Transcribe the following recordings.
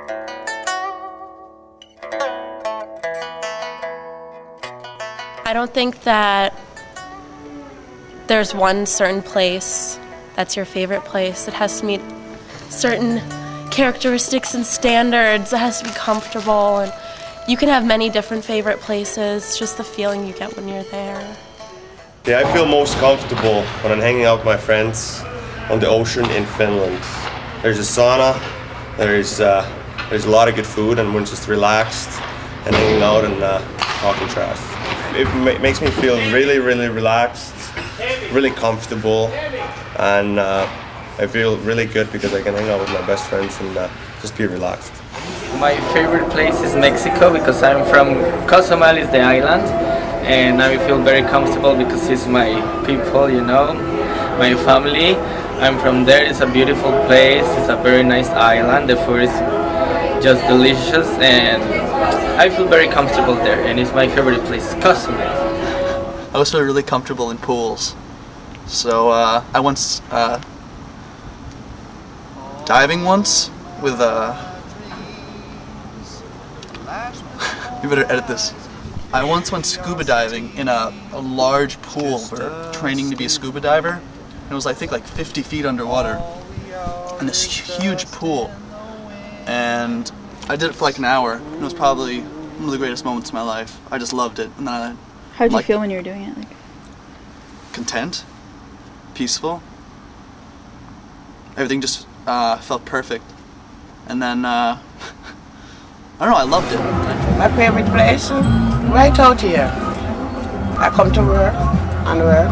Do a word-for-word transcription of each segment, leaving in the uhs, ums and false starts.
I don't think that there's one certain place that's your favorite place. It has to meet certain characteristics and standards. It has to be comfortable, and you can have many different favorite places. It's just the feeling you get when you're there. Yeah, I feel most comfortable when I'm hanging out with my friends on the ocean in Finland. There's a sauna, there's, uh, there's a lot of good food, and we're just relaxed and hanging out and uh, talking trash. It ma makes me feel really, really relaxed, really comfortable, and uh, I feel really good because I can hang out with my best friends and uh, just be relaxed. My favorite place is Mexico because I'm from Cozumel, is the island, and I feel very comfortable because it's my people, you know, my family. I'm from there. It's a beautiful place. It's a very nice island. The food is just delicious, and I feel very comfortable there, and it's my favorite place, Cozumel. I also feel really comfortable in pools. So uh, I once uh, diving once with uh, you better edit this. I once went scuba diving in a, a large pool for training to be a scuba diver. And it was I think like fifty feet underwater in this huge pool. And I did it for like an hour, and it was probably one of the greatest moments of my life. I just loved it. And then I, How did like, you feel when you were doing it? Like, content, peaceful. Everything just uh, felt perfect. And then, uh, I don't know, I loved it. My favorite place? Right out here. I come to work and work.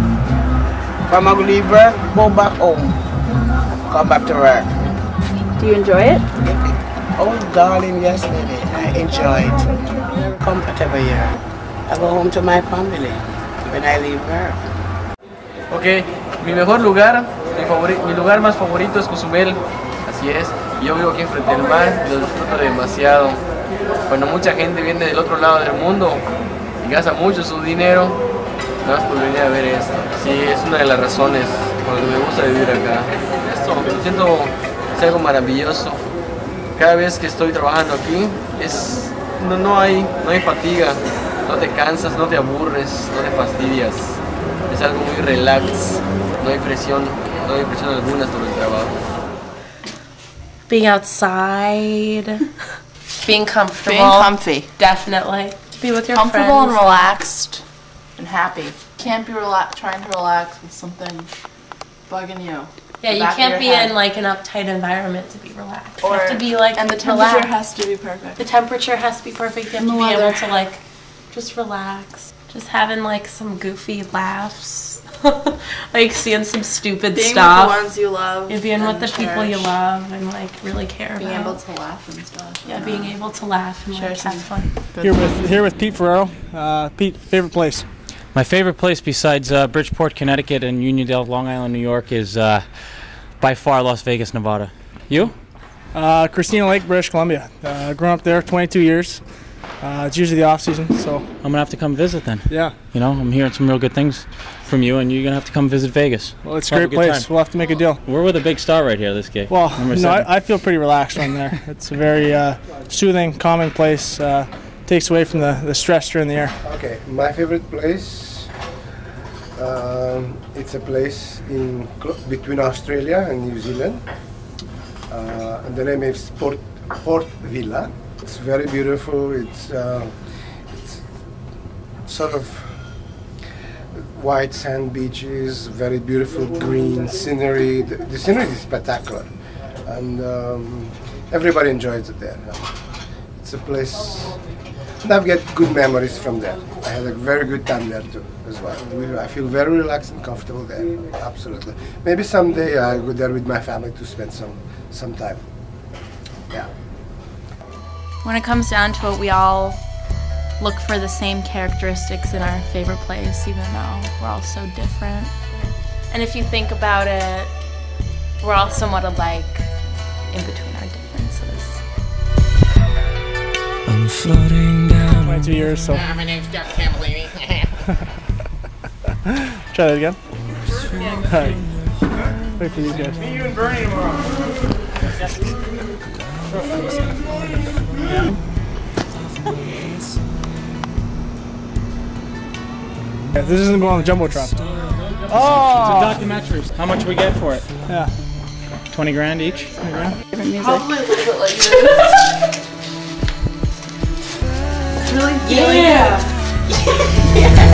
When I leave work, go back home. Come back to work. do you enjoy it? Oh darling, yes baby, I enjoy it. Very comfortable here. I go home to my family when I leave work. Ok, mi mejor lugar, mi, favori mi lugar más favorito es Cozumel, así es. Yo vivo aquí enfrente del mar y lo disfruto demasiado. Cuando mucha gente viene del otro lado del mundo y gasta mucho su dinero, nada más por venir a ver esto. Sí, es una de las razones por las que me gusta vivir acá. Esto, lo siento, es algo maravilloso. Cada vez que estoy trabajando aquí, es, no, no, hay, no hay fatiga, no te cansas, no te aburres, no te fastidias. Es algo muy relax, no hay presión, no hay presión alguna sobre el trabajo. Being outside, being comfortable. Being comfy. Definitely. Be with your Comfortable friends. and relaxed and happy. Can't be rela trying to relax with something bugging you. Yeah, you Back of can't your be head. in like an uptight environment to be relaxed. Or, you have to be like and the temperature relaxed. has to be perfect. The temperature has to be perfect. You have And to the be weather. able to like just relax. Just having like some goofy laughs. Like seeing some stupid Being stuff. with the ones you love. Yeah, being with and the people you cherish. love and like really care Being about. able to laugh and stuff. Yeah, being able to laugh and Share like have some fun. Here with here with Pete Ferrero. Uh, Pete, favorite place? My favorite place besides uh, Bridgeport, Connecticut and Uniondale, Long Island, New York is uh, by far Las Vegas, Nevada. You? Uh, Christina Lake, British Columbia. Uh, grown up there, twenty-two years. Uh, it's usually the off season, so I'm gonna have to come visit then. yeah. You know, I'm hearing some real good things from you, and you're gonna have to come visit Vegas. Well, it's a We'll have great a good place. time. We'll have to make a deal. We're with a big star right here, this guy. Well, Number no, seven. I, I feel pretty relaxed when I'm there. It's a very uh, soothing, calming place. Uh, takes away from the, the stress during the year. Okay, my favorite place, um, it's a place in cl- between Australia and New Zealand. Uh, and the name is Port, Port Vila. It's very beautiful. It's, uh, it's sort of white sand beaches, very beautiful green scenery. The, the scenery is spectacular, and um, everybody enjoys it there. It's a place, and I've got good memories from there. I had a very good time there too, as well. We, I feel very relaxed and comfortable there. Absolutely. Maybe someday I go there with my family to spend some some time. Yeah. When it comes down to it, we all look for the same characteristics in our favorite place, even though we're all so different. And if you think about it, we're all somewhat alike in between our differences. I'm floating down. twenty-two years, so. My name's Jack Camellini. Try that again. All right. Wait for these guys. Me, you, and Bernie tomorrow. Yeah, this isn't going on the Jumbotron. It's a Oh! documentary. How much we get for it? Yeah. twenty grand each? twenty grand? Different music. Probably a little bit like this. Really feeling Yeah. it. Yeah.